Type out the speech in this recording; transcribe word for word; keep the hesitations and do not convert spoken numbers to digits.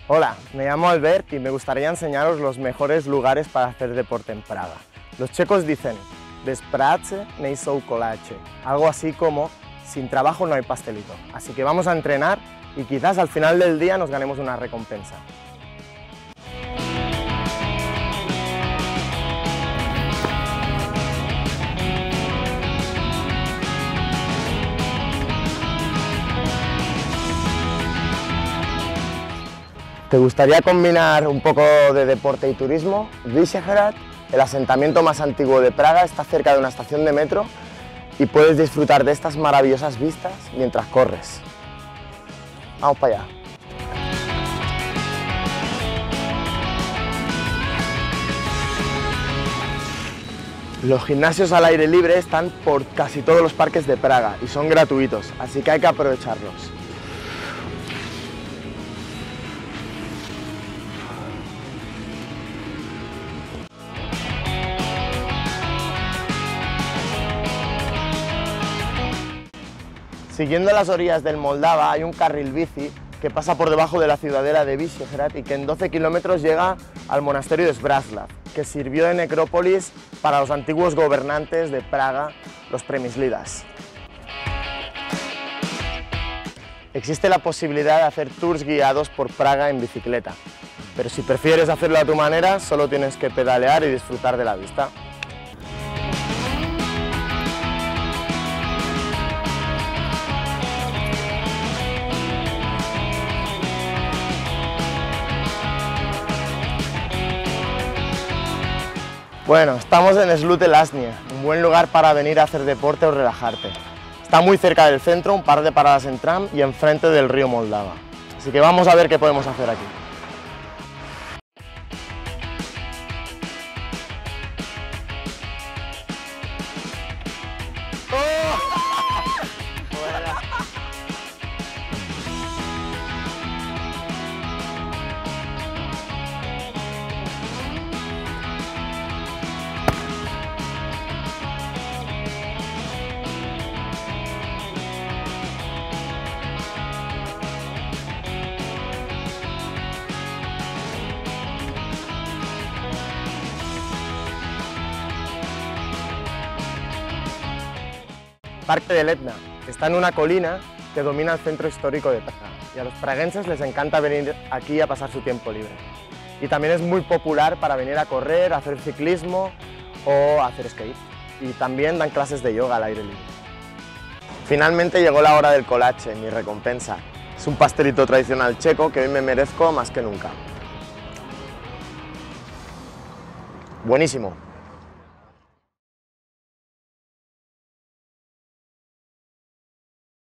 Hola, me llamo Albert y me gustaría enseñaros los mejores lugares para hacer deporte en Praga. Los checos dicen, bez pracy nie są kolache, algo así como, sin trabajo no hay pastelito. Así que vamos a entrenar y quizás al final del día nos ganemos una recompensa. ¿Te gustaría combinar un poco de deporte y turismo? Vyšehrad, el asentamiento más antiguo de Praga, está cerca de una estación de metro y puedes disfrutar de estas maravillosas vistas mientras corres. Vamos para allá. Los gimnasios al aire libre están por casi todos los parques de Praga y son gratuitos, así que hay que aprovecharlos. Siguiendo las orillas del Moldava hay un carril bici que pasa por debajo de la ciudadela de Vyšehrad y que en doce kilómetros llega al monasterio de Zbraslav, que sirvió de necrópolis para los antiguos gobernantes de Praga, los Přemyslidas. Existe la posibilidad de hacer tours guiados por Praga en bicicleta, pero si prefieres hacerlo a tu manera, solo tienes que pedalear y disfrutar de la vista. Bueno, estamos en Žluté Lázně, un buen lugar para venir a hacer deporte o relajarte. Está muy cerca del centro, un par de paradas en tram y enfrente del río Moldava. Así que vamos a ver qué podemos hacer aquí. Parque del Etna, que está en una colina que domina el centro histórico de Praga y a los praguenses les encanta venir aquí a pasar su tiempo libre. Y también es muy popular para venir a correr, a hacer ciclismo o a hacer skate. Y también dan clases de yoga al aire libre. Finalmente llegó la hora del kolache, mi recompensa. Es un pastelito tradicional checo que hoy me merezco más que nunca. Buenísimo.